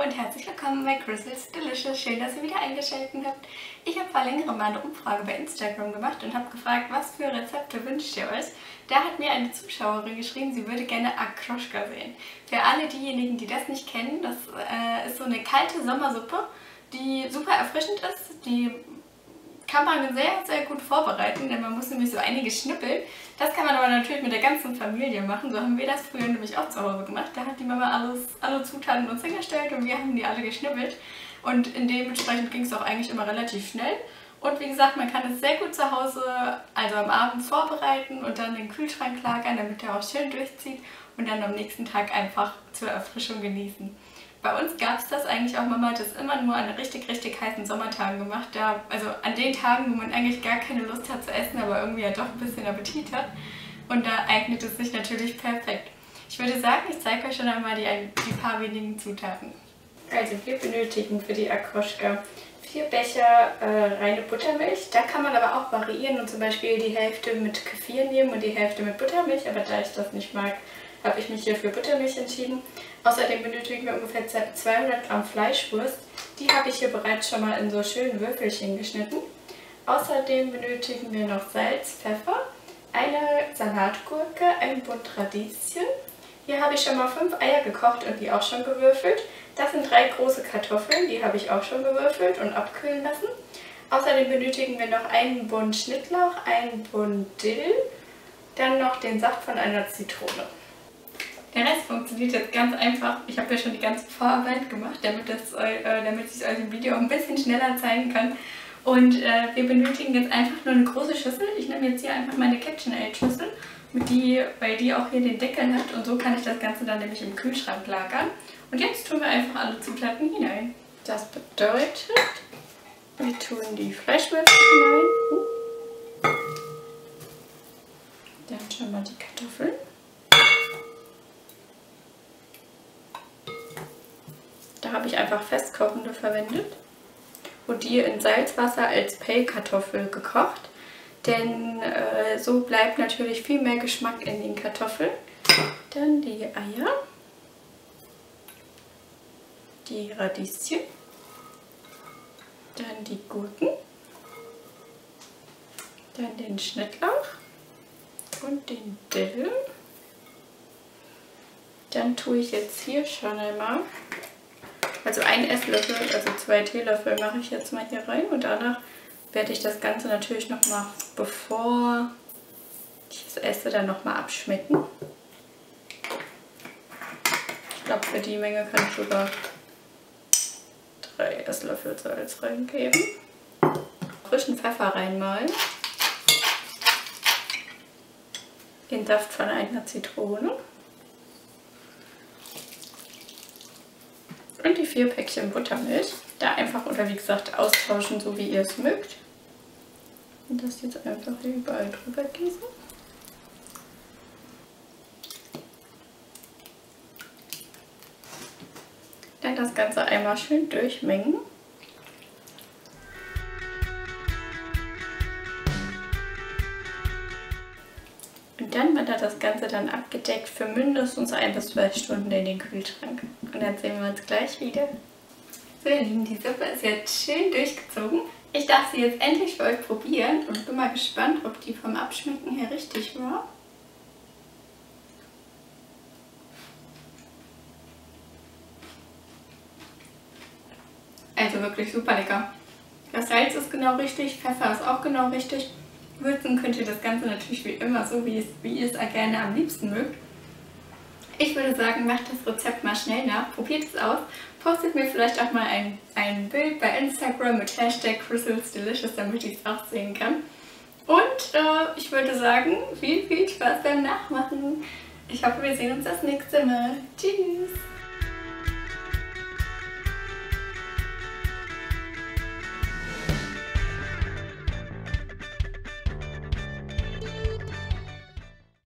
Hallo und herzlich willkommen bei Crystal's Delicious. Schön, dass ihr wieder eingeschaltet habt. Ich habe vor längerem mal eine Umfrage bei Instagram gemacht und habe gefragt, was für Rezepte wünscht ihr euch? Da hat mir eine Zuschauerin geschrieben, sie würde gerne Akroschka sehen. Für alle diejenigen, die das nicht kennen, das ist so eine kalte Sommersuppe, die super erfrischend ist. Die kann man sehr, sehr gut vorbereiten, denn man muss nämlich so einige schnippeln. Das kann man aber natürlich mit der ganzen Familie machen. So haben wir das früher nämlich auch zu Hause gemacht. Da hat die Mama alle Zutaten uns hingestellt und wir haben die alle geschnippelt. Und dementsprechend ging es auch eigentlich immer relativ schnell. Und wie gesagt, man kann es sehr gut zu Hause, also am Abend vorbereiten und dann in den Kühlschrank lagern, damit der auch schön durchzieht und dann am nächsten Tag einfach zur Erfrischung genießen. Bei uns gab es das eigentlich auch, Mama hat das immer nur an richtig heißen Sommertagen gemacht. Also an den Tagen, wo man eigentlich gar keine Lust hat zu essen, aber irgendwie ja doch ein bisschen Appetit hat. Und da eignet es sich natürlich perfekt. Ich würde sagen, ich zeige euch schon einmal die paar wenigen Zutaten. Also wir benötigen für die Akroschka 4 Becher reine Buttermilch. Da kann man aber auch variieren und zum Beispiel die Hälfte mit Kefir nehmen und die Hälfte mit Buttermilch. Aber da ich das nicht mag, habe ich mich hier für Buttermilch entschieden. Außerdem benötigen wir ungefähr 200 Gramm Fleischwurst. Die habe ich hier bereits schon mal in so schönen Würfelchen geschnitten. Außerdem benötigen wir noch Salz, Pfeffer, eine Salatgurke, ein Bund Radieschen. Hier habe ich schon mal 5 Eier gekocht und die auch schon gewürfelt. Das sind 3 große Kartoffeln, die habe ich auch schon gewürfelt und abkühlen lassen. Außerdem benötigen wir noch einen Bund Schnittlauch, einen Bund Dill, dann noch den Saft von einer Zitrone. Der Rest funktioniert jetzt ganz einfach. Ich habe ja schon die ganze Vorarbeit gemacht, damit ich es euch im Video ein bisschen schneller zeigen kann. Und wir benötigen jetzt einfach nur eine große Schüssel. Ich nehme jetzt hier einfach meine KitchenAid-Schüssel, weil die auch hier den Deckel hat. Und so kann ich das Ganze dann nämlich im Kühlschrank lagern. Und jetzt tun wir einfach alle Zutaten hinein. Das bedeutet, wir tun die Fleischwürfel hinein. Dann schon mal die Kartoffeln. Da habe ich einfach Festkochende verwendet und die in Salzwasser als Pellkartoffel gekocht, denn so bleibt natürlich viel mehr Geschmack in den Kartoffeln. Dann die Eier, die Radieschen, dann die Gurken, dann den Schnittlauch und den Dill. Dann tue ich jetzt hier schon einmal, also 1 Esslöffel, also 2 Teelöffel mache ich jetzt mal hier rein und danach werde ich das Ganze natürlich nochmal, bevor ich es esse, dann nochmal abschmecken. Ich glaube, für die Menge kann ich sogar 3 Esslöffel Salz reingeben. Frischen Pfeffer reinmalen. Den Saft von einer Zitrone. Und die 4 Päckchen Buttermilch. Da einfach oder wie gesagt austauschen, so wie ihr es mögt. Und das jetzt einfach hier überall drüber gießen. Dann das Ganze einmal schön durchmengen. Und dann wird das Ganze dann abgedeckt für mindestens 1 bis 2 Stunden in den Kühlschrank. Und dann sehen wir uns gleich wieder. So ihr Lieben, die Suppe ist jetzt schön durchgezogen. Ich darf sie jetzt endlich für euch probieren und bin mal gespannt, ob die vom Abschmecken her richtig war. Also wirklich super lecker. Das Salz ist genau richtig, Pfeffer ist auch genau richtig. Würzen könnt ihr das Ganze natürlich wie immer so, wie ihr es gerne am liebsten mögt. Ich würde sagen, macht das Rezept mal schnell nach, probiert es aus, postet mir vielleicht auch mal ein Bild bei Instagram mit Hashtag Crystal's Delicious, damit ich es auch sehen kann. Und ich würde sagen, viel Spaß beim Nachmachen. Ich hoffe, wir sehen uns das nächste Mal. Tschüss!